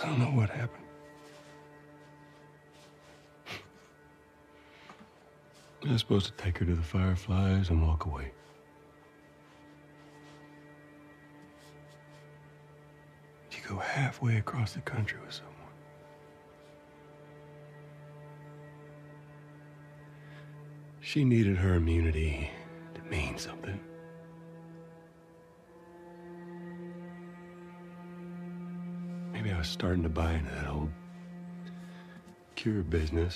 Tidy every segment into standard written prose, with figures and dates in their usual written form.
I don't know what happened. I was supposed to take her to the Fireflies and walk away. You go halfway across the country with someone. She needed her immunity to mean something. Maybe I was starting to buy into that old cure business.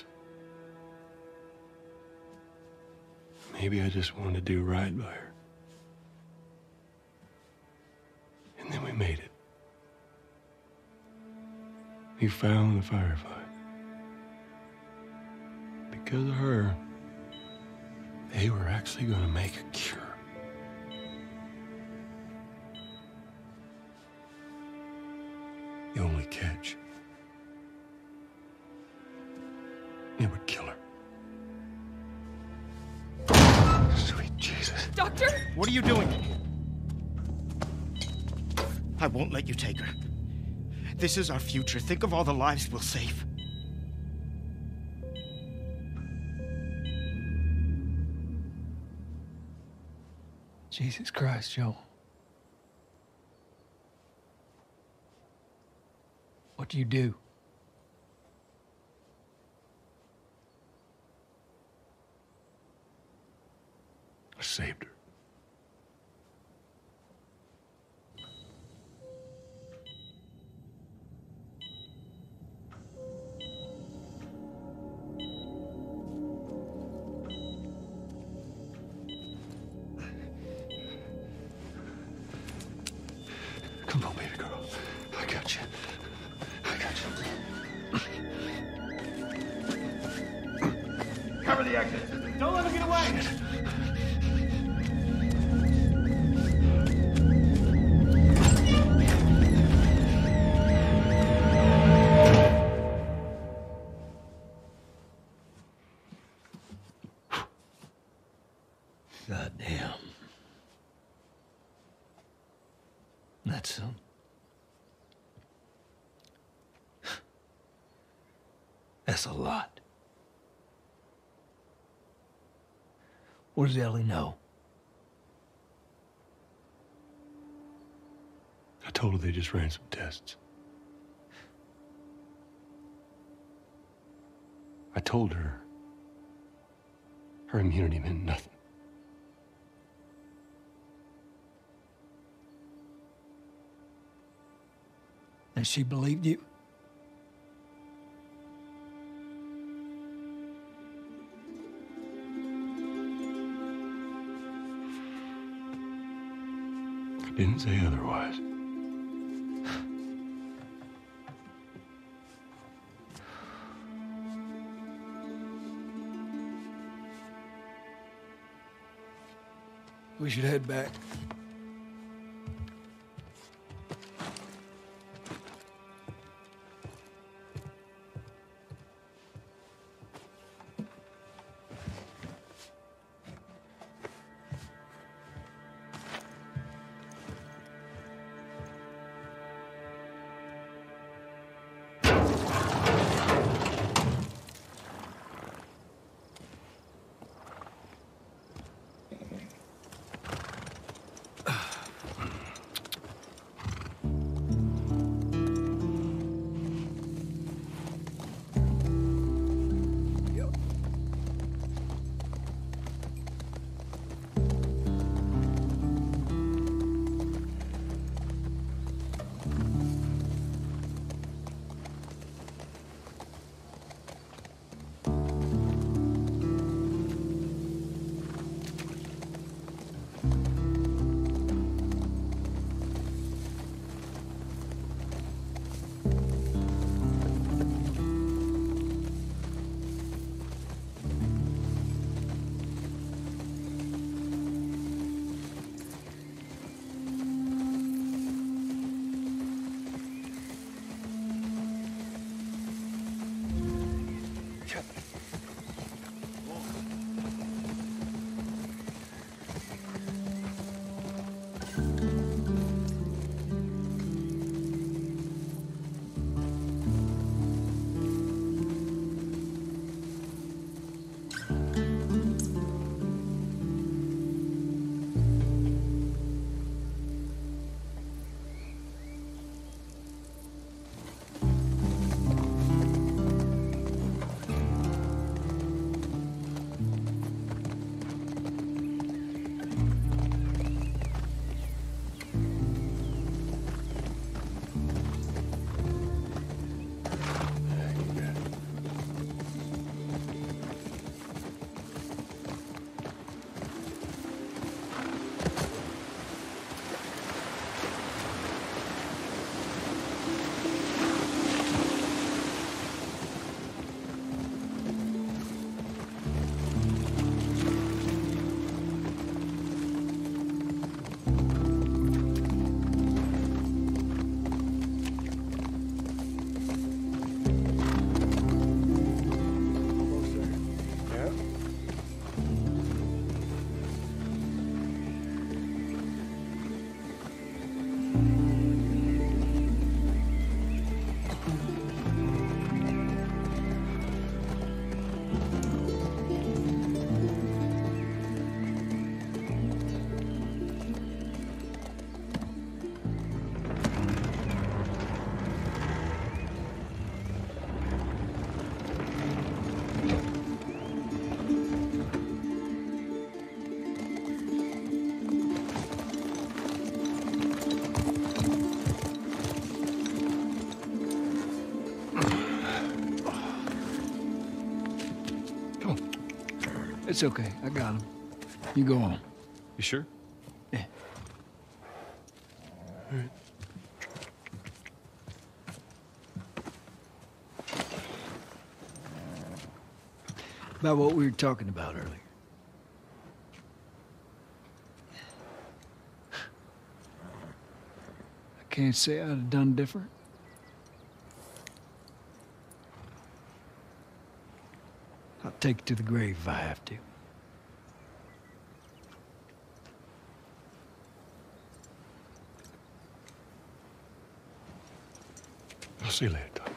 Maybe I just wanted to do right by her. And then we made it. We found the Firefly. Because of her, they were actually going to make a cure. The only catch, it would kill her. Sweet Jesus. Doctor? What are you doing? I won't let you take her. This is our future. Think of all the lives we'll save. Jesus Christ, Joel. What do you do? I saved her. Come on, baby girl. I got you. I got you. Cover the exit. Don't let him get away. Goddamn. That's some. That's a lot. What does Ellie know? I told her they just ran some tests. I told her her immunity meant nothing. And she believed you? I didn't say otherwise. We should head back. It's okay. I got him. You go on. You sure? Yeah. All right. About what we were talking about earlier. I can't say I'd have done different. I'll take it to the grave if I have to. I'll see you later, Doc.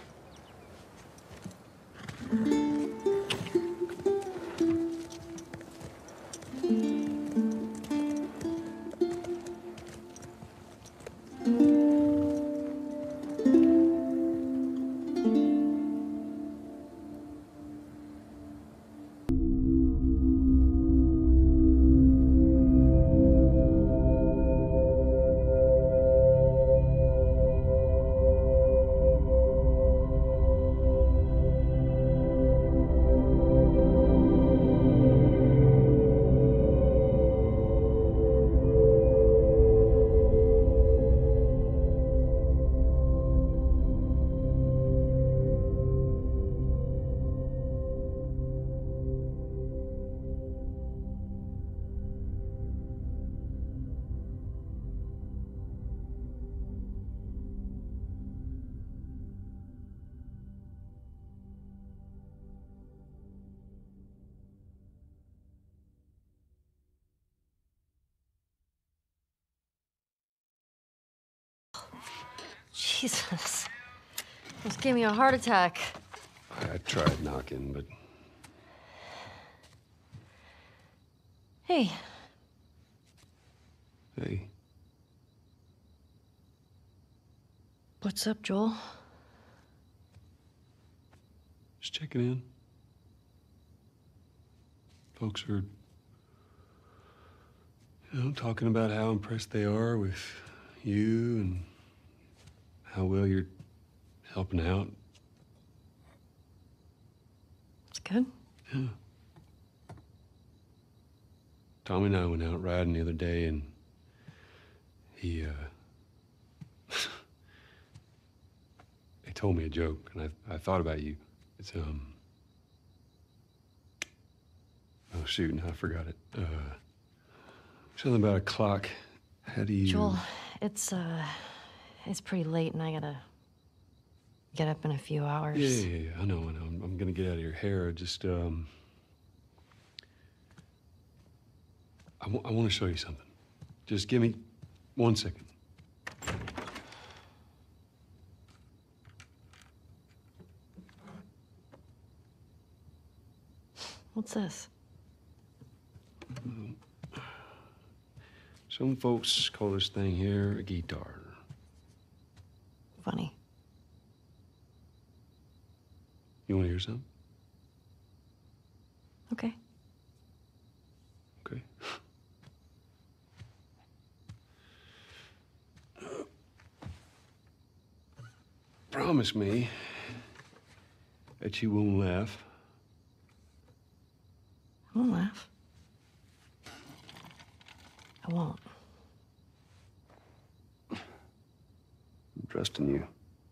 Jesus. This gave me a heart attack. I tried knocking, but... Hey. Hey. What's up, Joel? Just checking in. Folks are, talking about how impressed they are with you and how well you're helping out. It's good. Yeah. Tommy and I went out riding the other day, and he told me a joke, and I thought about you. It's, oh, shoot, now I forgot it. Something about a clock. How do you... Joel, it's pretty late, and I gotta get up in a few hours. Yeah, I know. I'm gonna get out of your hair. Just, I want to show you something. Just give me 1 second. What's this? Some folks call this thing here a guitar. Funny. You want to hear something? Okay. Okay. Promise me that you won't laugh. I won't laugh. I won't. I'm trusting you.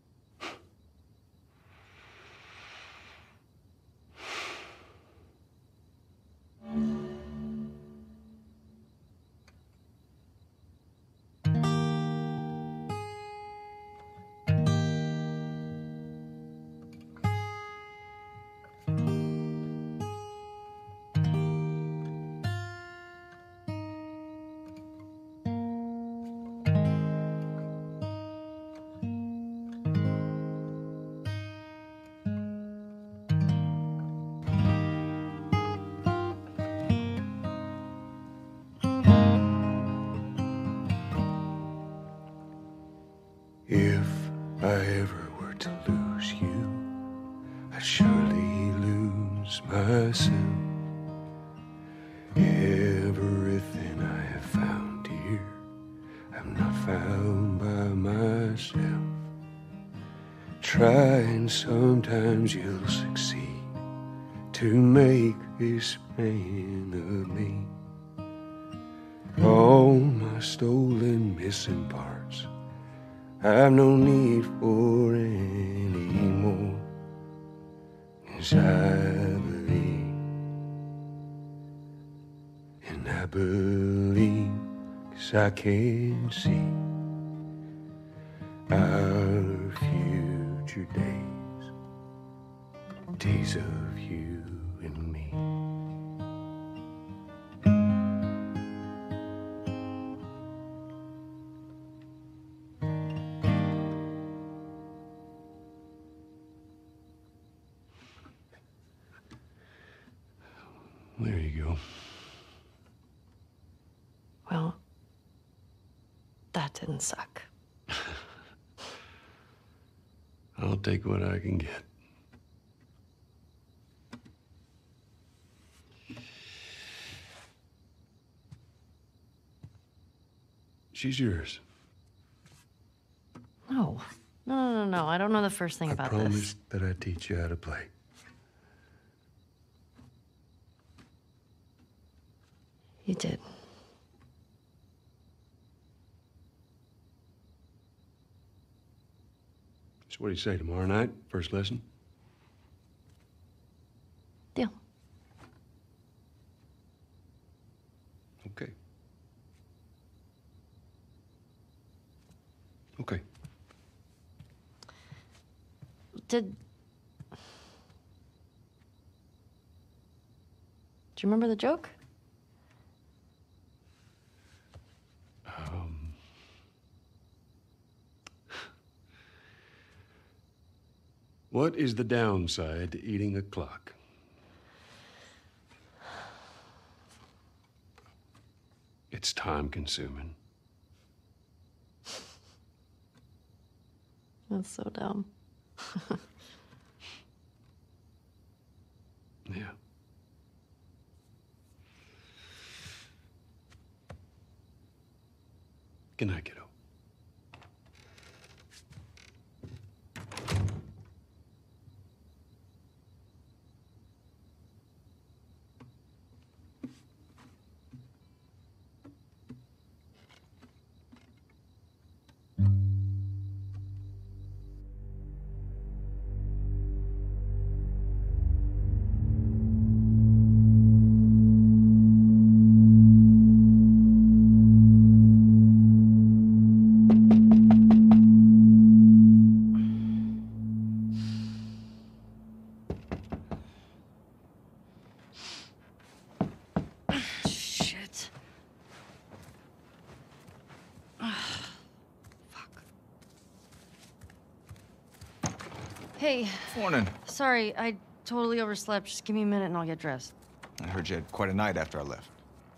If I ever were to lose you, I'd surely lose myself. Everything I have found here, I'm not found by myself. Try and sometimes you'll succeed. to make this man of me. All my stolen missing parts I've no need for anymore. 'Cause I believe, and I believe 'cause I can see our future days, days of you and me. There you go. Well, that didn't suck. I'll take what I can get. She's yours. No. No. I don't know the first thing I about promised this. that I'd teach you how to play. You did. So what do you say, tomorrow night, first lesson? Deal. Okay. Okay. Do you remember the joke? What is the downside to eating a clock? It's time consuming. That's so dumb. Yeah. Good night, kiddo. Shit. Fuck. Hey, Morning. sorry, I totally overslept. Just give me a minute and I'll get dressed. I heard you had quite a night after I left.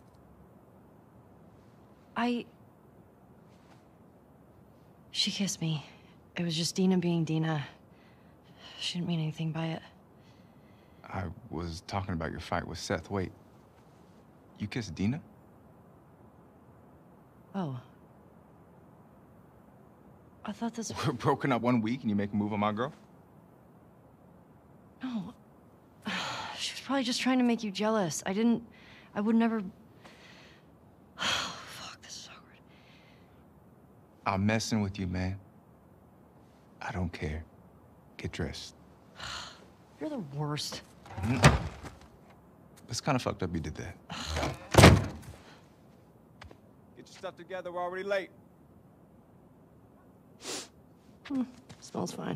She kissed me. It was just Dina being Dina. She didn't mean anything by it. I was talking about your fight with Seth. Wait, you kissed Dina? Oh. I thought this... We're broken up 1 week and you make a move on my girl? No. She was probably just trying to make you jealous. I would never... Fuck, this is awkward. I'm messing with you, man. I don't care. Get dressed. You're the worst. It's kind of fucked up you did that. Get your stuff together, we're already late. Smells fine.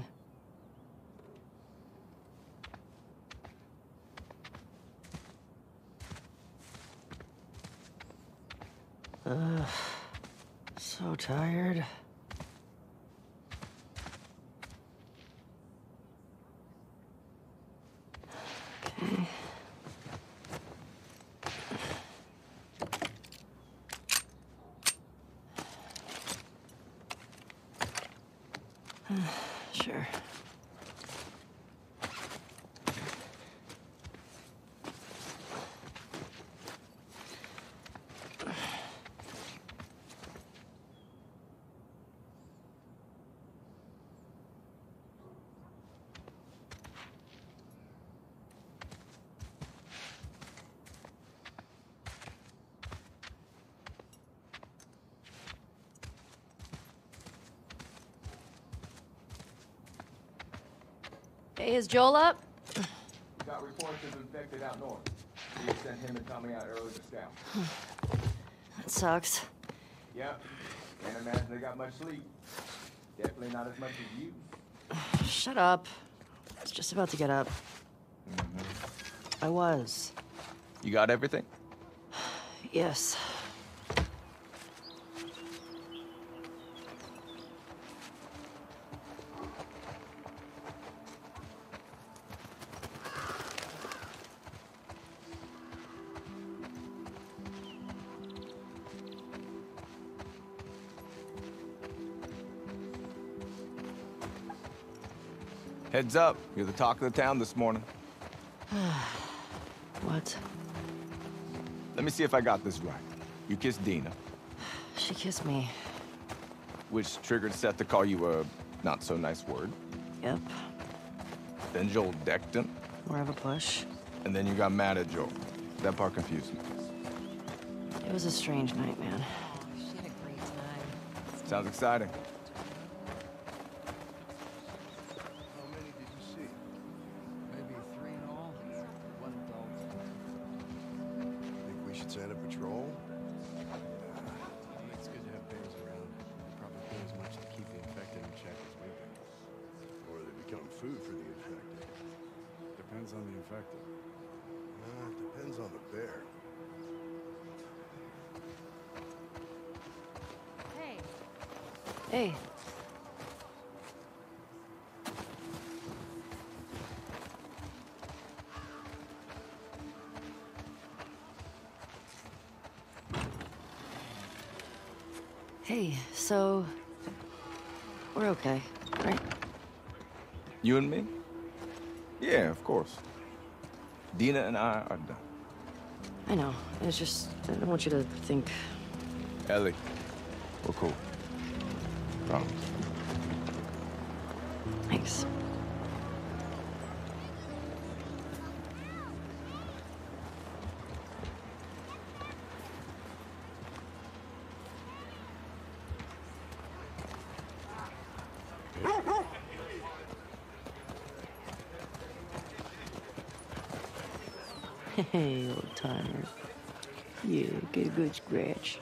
So tired. Okay. Sure. Hey, is Joel up? Got reports of infected out north. You sent him and Tommy out early to scout. That sucks. Yep. Can't imagine they got much sleep. Definitely not as much as you. Shut up. I was just about to get up. I was. You got everything? Yes. Heads up. You're the talk of the town this morning. What? Let me see if I got this right. You kissed Dina, She kissed me. which triggered Seth to call you a not-so-nice word. Yep. Then Joel decked him, More of a push. and then you got mad at Joel. That part confused me. It was a strange night, man. She had a great time. Sounds exciting. How many did you see? Maybe 3 in all. 1 adult. Think we should send a patrol? It's good to have bears around. They probably do as much to keep the infected in check as we do. Or they become food for the infected? Depends on the infected. It depends on the bear. Hey, Hey. Hey, so we're okay, right? You and me? Yeah, of course. Dina and I are done. I know. It's just I don't want you to think. Ellie, we're cool. Promise. Thanks. Hey, old timer. Yeah, get a good scratch.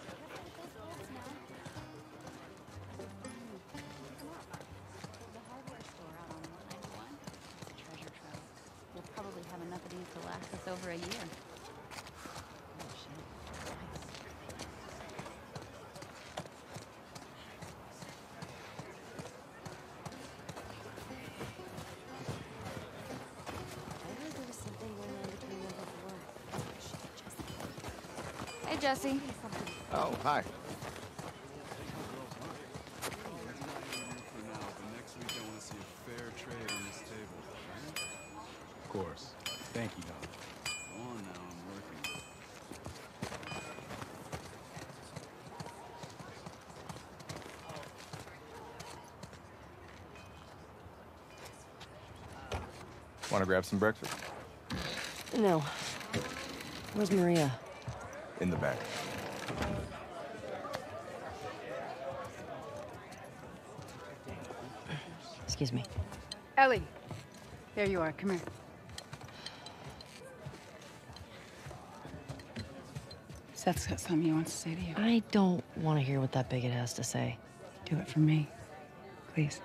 the hardware store out on 191. It's a treasure trove. We'll probably have enough of these to last us over a year. Oh, shit. Nice. I heard there was something going on between them before. Hey, Jesse. Oh, hi. For now, but next week I want to see a fair trade on this table, right? Of course. Thank you, Don. Go on now, I'm working. Want to grab some breakfast? No. Where's Maria? In the back. Excuse me. Ellie, there you are. Come here. Seth's got something he wants to say to you. I don't want to hear what that bigot has to say. Do it for me, please.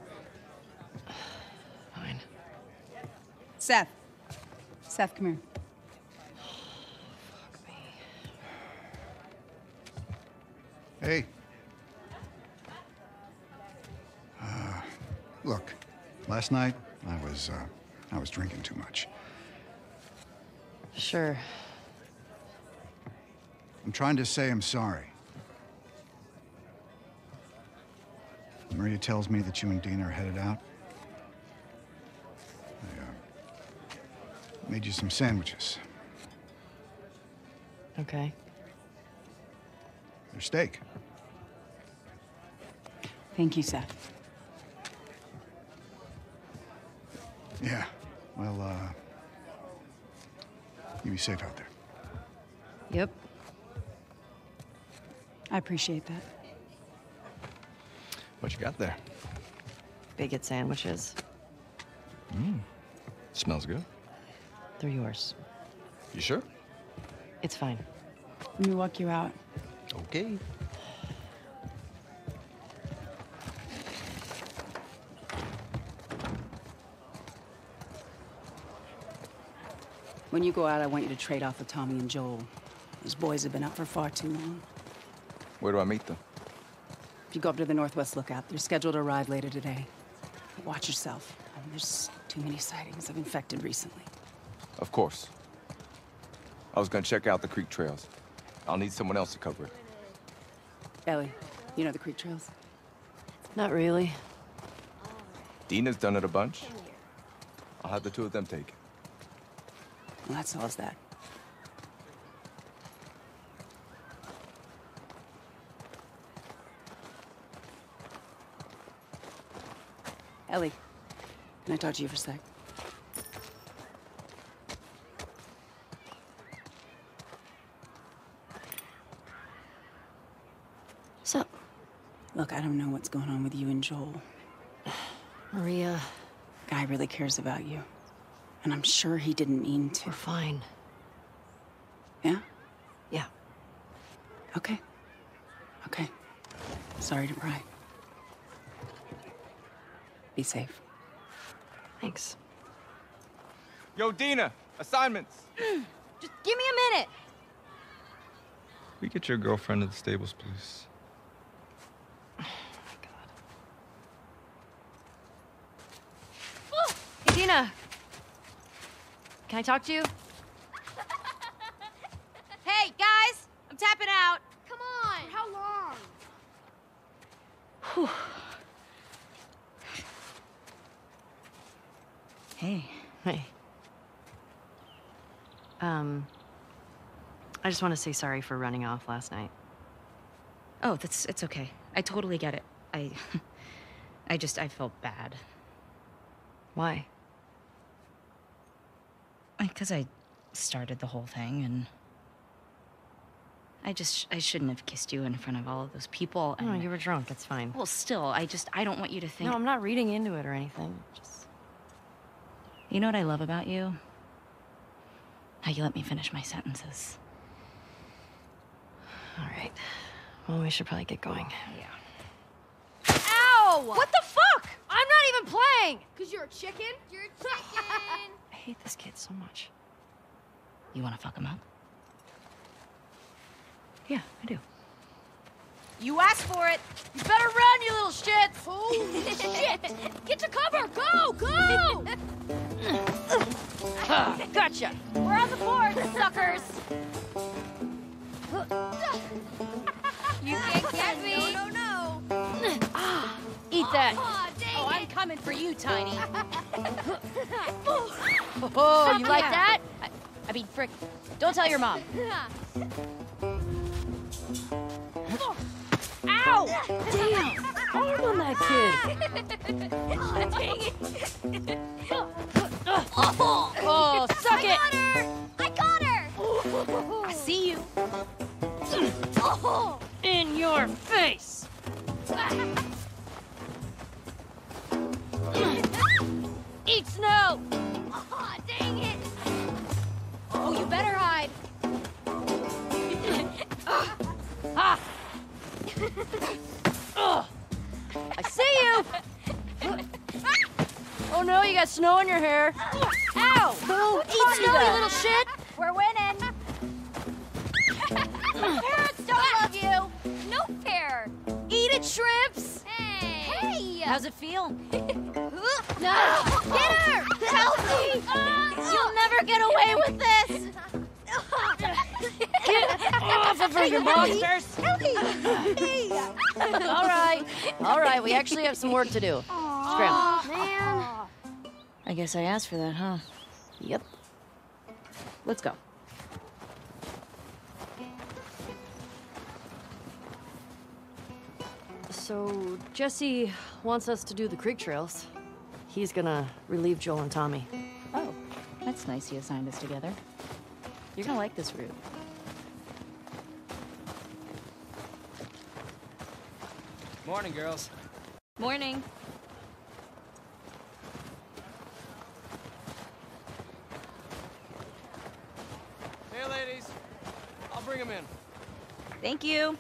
Fine. Seth. Seth, come here. Fuck me. Hey. Look, last night I was drinking too much. Sure. I'm trying to say I'm sorry. Maria tells me that you and Dina are headed out. I made you some sandwiches. Okay. They're steak. Thank you, Seth. Yeah. Well, you be safe out there. Yep. I appreciate that. What you got there? Bigot sandwiches. Smells good. They're yours. You sure? It's fine. Let me walk you out. Okay. When you go out, I want you to trade off with Tommy and Joel. Those boys have been up for far too long. Where do I meet them? If you go up to the Northwest Lookout, they're scheduled to arrive later today. Watch yourself. There's too many sightings of infected recently. Of course. I was gonna check out the creek trails. I'll need someone else to cover it. Ellie, you know the creek trails? Not really. Dina's done it a bunch. I'll have the two of them take it. Well, that solves that. Ellie, can I talk to you for a sec? So, Look, I don't know what's going on with you and Joel. Maria, Guy really cares about you. And I'm sure he didn't mean to. we're fine. Yeah? Yeah. Okay. Okay. Sorry to pry. Be safe. Thanks. Yo, Dina! Assignments! Just give me a minute. We get your girlfriend to the stables, please. Hey, Dina. Can I talk to you? Hey, guys! I'm tapping out. Come on. For how long? Whew. Hey. Hey. I just want to say sorry for running off last night. Oh, it's okay. I totally get it. I felt bad. Why? Because I started the whole thing, and I shouldn't have kissed you in front of all of those people. And No, you were drunk. It's fine. Well, still, I don't want you to think. No, I'm not reading into it or anything. Just... You know what I love about you? How you let me finish my sentences. All right. Well, we should probably get going. Yeah. Ow! What the fuck? I'm not even playing! Because you're a chicken? You're a chicken! I hate this kid so much. You want to fuck him up? Yeah, I do. You asked for it. You better run, you little shits! Oh, shit! Get to cover! Go! Go! Gotcha! We're on the board, suckers! You can't get me! No! Eat that! Aw, dang Oh, it! I'm coming for you, Tiny. Oh, you like that? I mean, frick. Don't tell your mom. Ow! Damn! Arm on that kid! Aw, dang it! Oh, suck it! I got her! I see you. Oh! In your face! Eat snow! Aw, dang it! Oh, you better hide! Ah! Ugh. I see you! Oh no, you got snow in your hair. Ow! Who eats snow, you little shit? We're winning! Parents don't love you! No fair! Eat it, shrimps! Hey! How's it feel? No! Get her! Help me! You'll never get away with this! Get off of her, you monsters! Hey! All right, we actually have some work to do. Scram. Man! I guess I asked for that, huh? Yep. Let's go. So, Jesse wants us to do the creek trails. He's gonna relieve Joel and Tommy. Oh, that's nice he assigned us together. You're gonna like this route. Morning, girls. Morning. Hey, ladies. I'll bring them in. Thank you.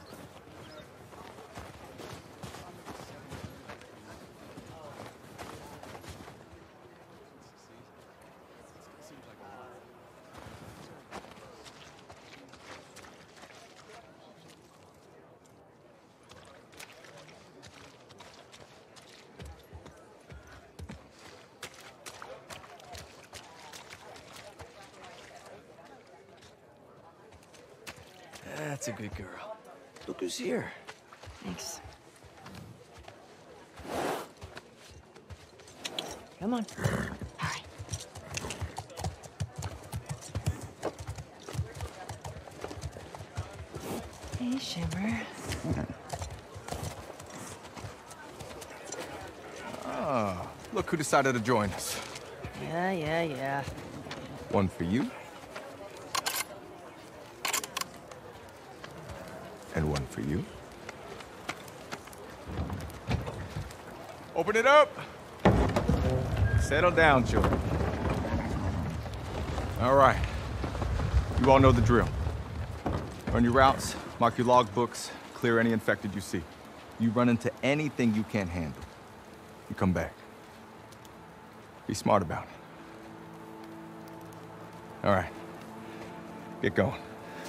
That's a good girl. Look who's here. Thanks. Come on. All right. Hey, Shimmer. Ah, look who decided to join us. Yeah. One for you. And one for you. Open it up. Settle down, children. All right. You all know the drill. Run your routes, mark your logbooks, clear any infected you see. You run into anything you can't handle, you come back. Be smart about it. All right. Get going.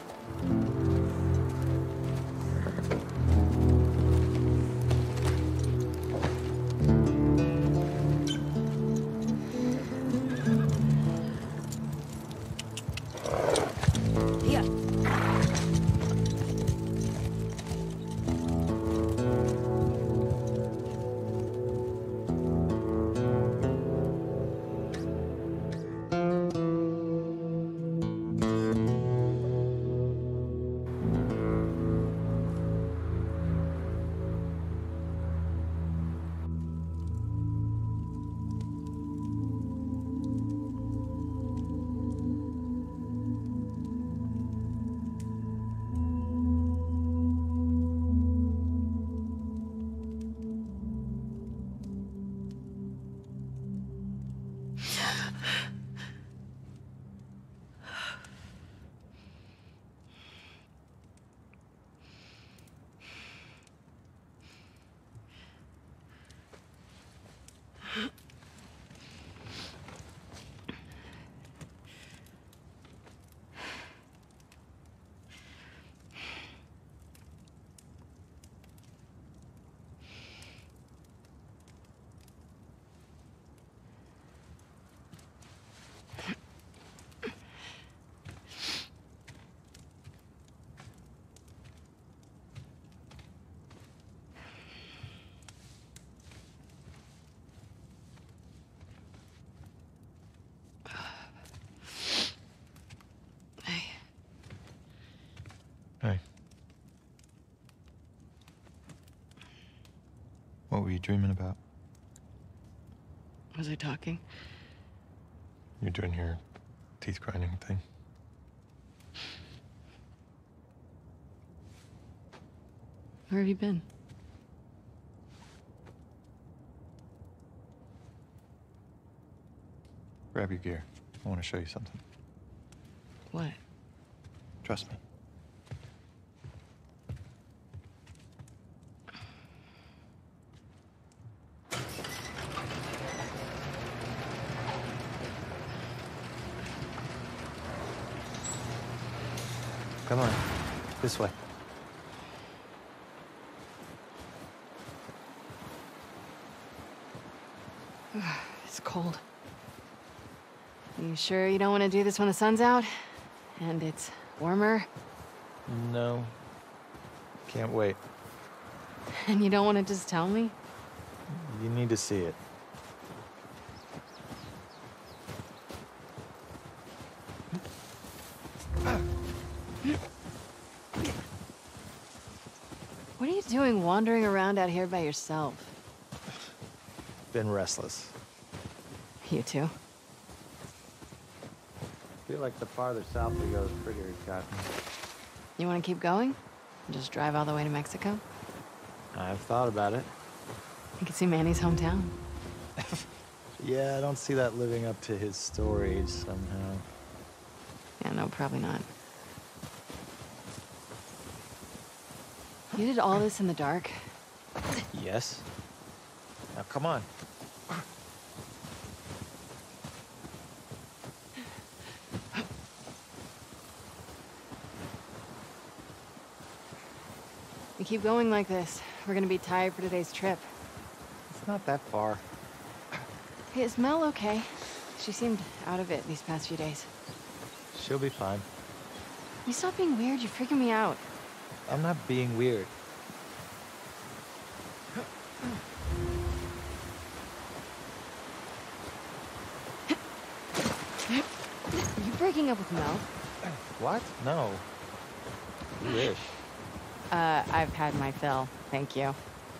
Hey. What were you dreaming about? Was I talking? You're doing your teeth grinding thing. Where have you been? Grab your gear. I want to show you something. What? Trust me. Come on. This way. It's cold. You sure you don't want to do this when the sun's out? And it's warmer? No. Can't wait. And you don't want to just tell me? You need to see it. What are you doing wandering around out here by yourself? Been restless. You too? Feel like the farther south we go, the prettier it's gotten. You want to keep going? And just drive all the way to Mexico? I've thought about it. You can see Manny's hometown. Yeah, I don't see that living up to his stories somehow. Yeah, no, probably not. You did all this in the dark? Yes. Now, come on. We keep going like this, we're gonna be tired for today's trip. It's not that far. Hey, is Mel okay? She seemed out of it these past few days. She'll be fine. You stop being weird, you're freaking me out. I'm not being weird. Are you breaking up with Mel? What? No. You wish. I've had my fill, thank you.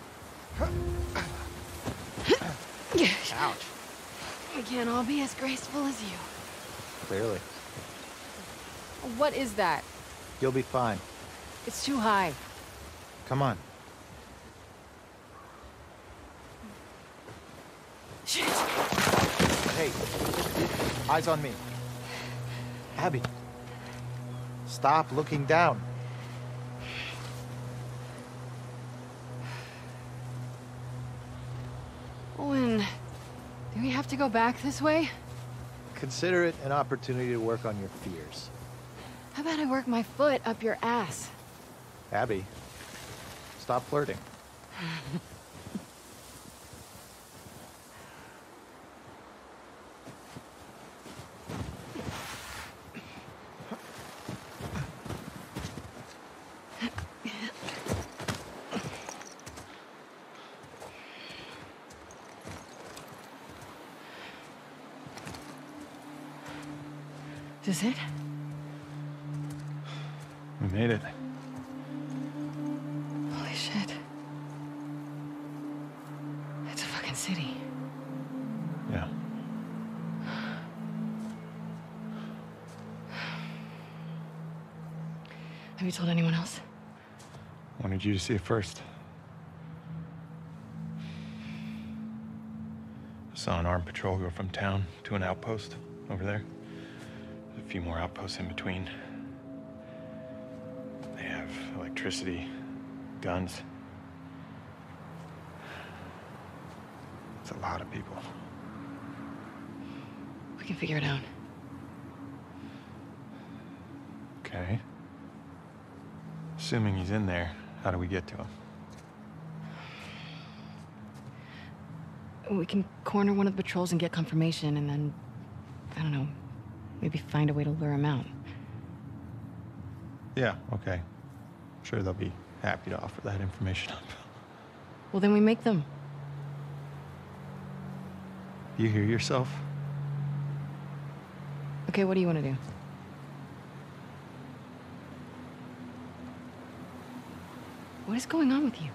Ouch. We can't all be as graceful as you. Clearly. What is that? You'll be fine. It's too high. Come on. Shit. Hey, eyes on me. Abby. Stop looking down. Owen, do we have to go back this way? Consider it an opportunity to work on your fears. How about I work my foot up your ass? Abby, stop flirting. Is this it? We made it. Holy shit. It's a fucking city. Yeah. Have you told anyone else? Wanted you to see it first. I saw an armed patrol go from town to an outpost over there. There's a few more outposts in between. They have electricity, guns. It's a lot of people. We can figure it out. Okay. Assuming he's in there, how do we get to him? We can corner one of the patrols and get confirmation, and then, I don't know, maybe find a way to lure him out. Yeah, okay. I'm sure they'll be happy to offer that information up. Well, then we make them. You hear yourself? Okay, what do you want to do? What is going on with you?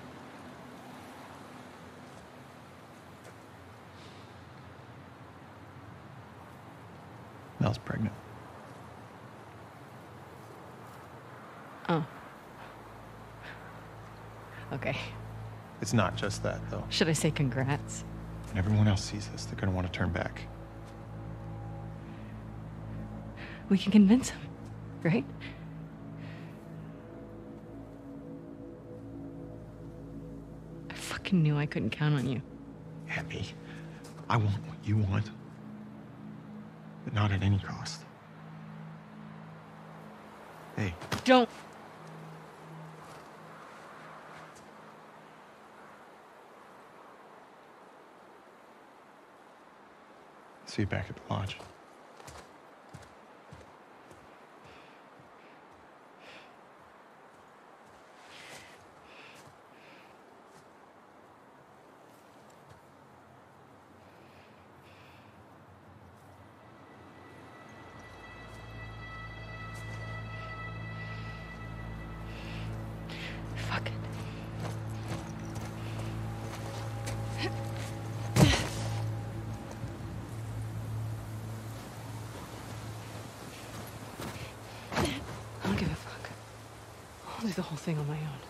Mel's pregnant. Oh. Okay. It's not just that, though. Should I say congrats? When everyone else sees this, they're gonna want to turn back. We can convince him, right? I fucking knew I couldn't count on you. Abby, I want what you want, but not at any cost. Hey. Don't. See you back at the lodge. Fuck it. I don't give a fuck. I'll do the whole thing on my own.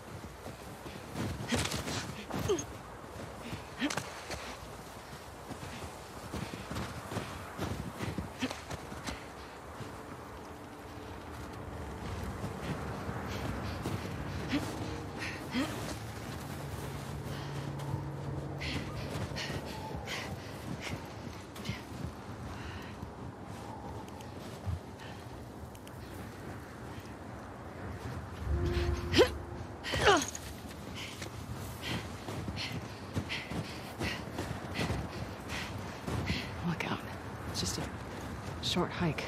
short hike.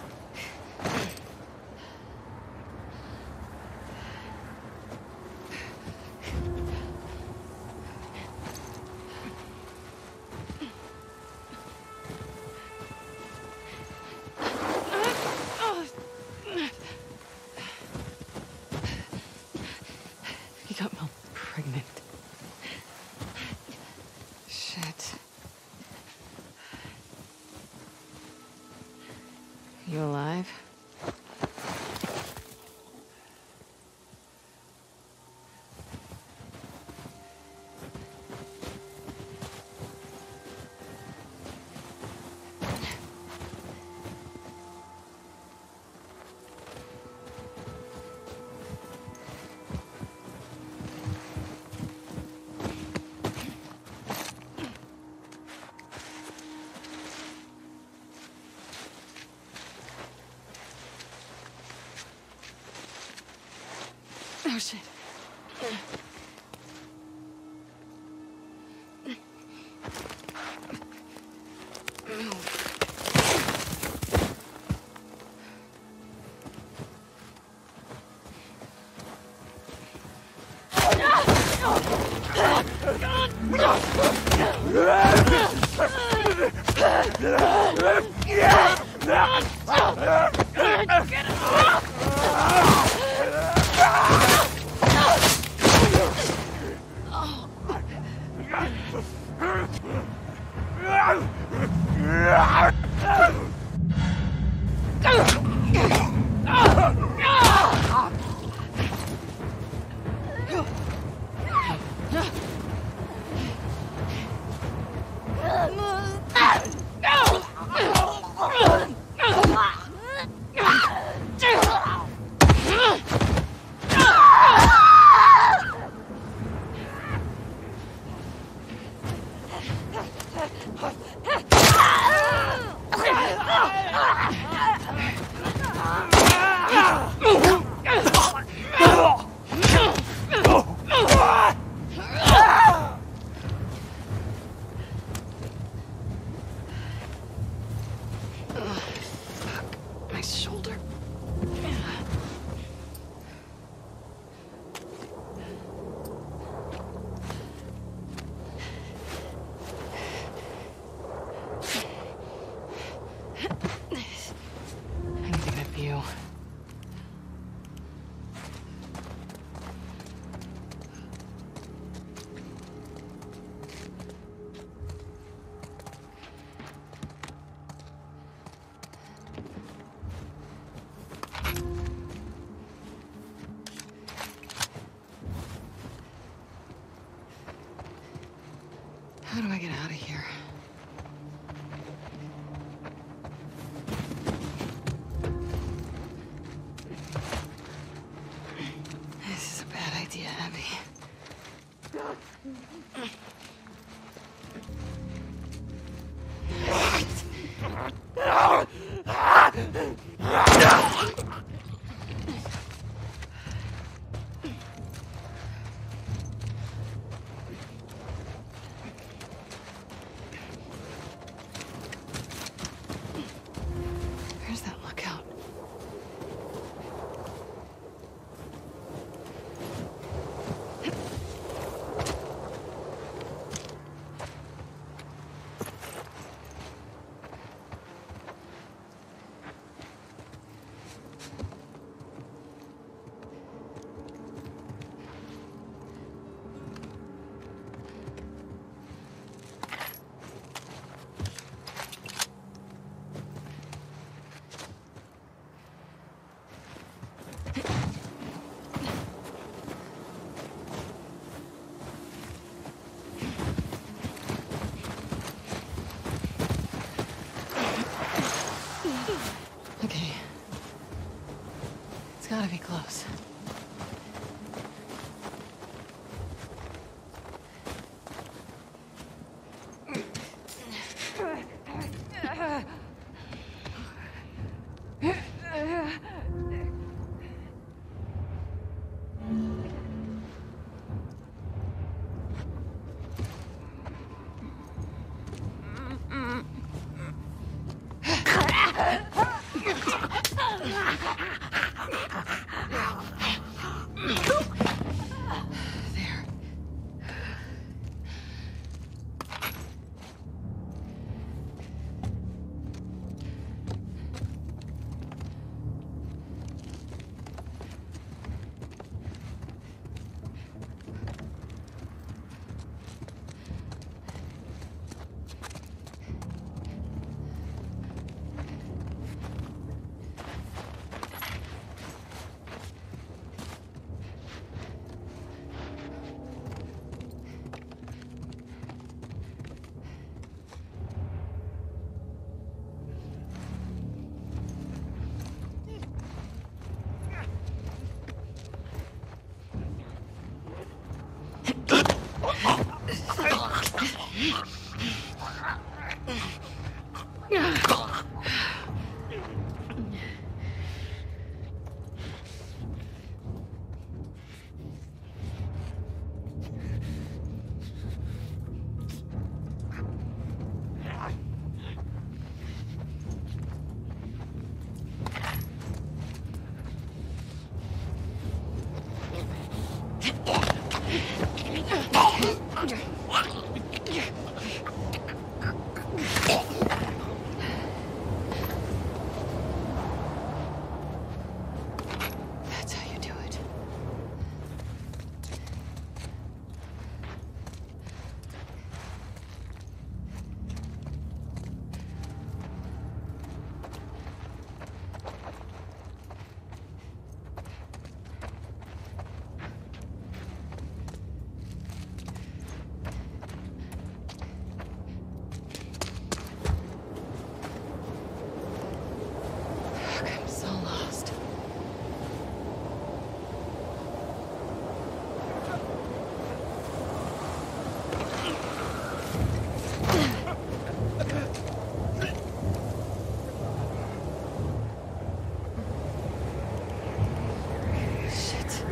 He got Mel pregnant. Shit. You alive? Oh, shit. My shoulder. I need to get a view. How do I get out of here? This is a bad idea, Abby. Where's that lookout? Okay. It's gotta be close. That's how you do it. I'm so lost. Shit.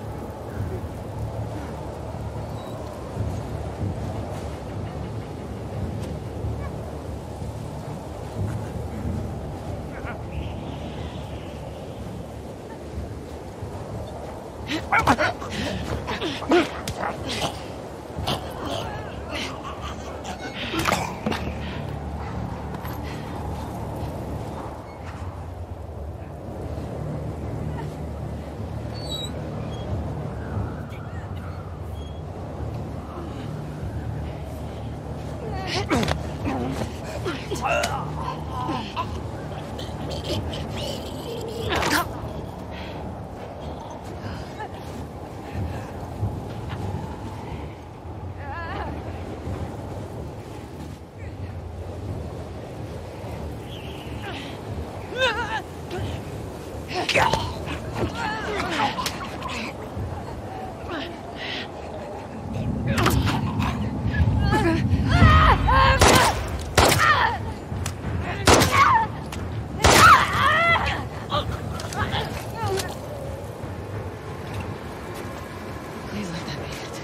Please let that be it.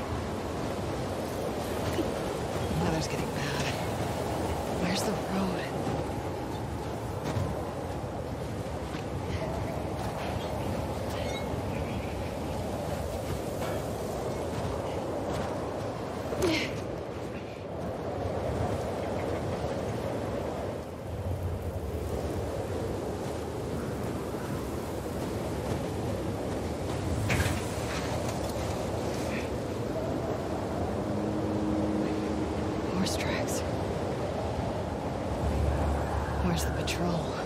The weather's getting bad. Where's the road? Horse tracks. Where's the patrol?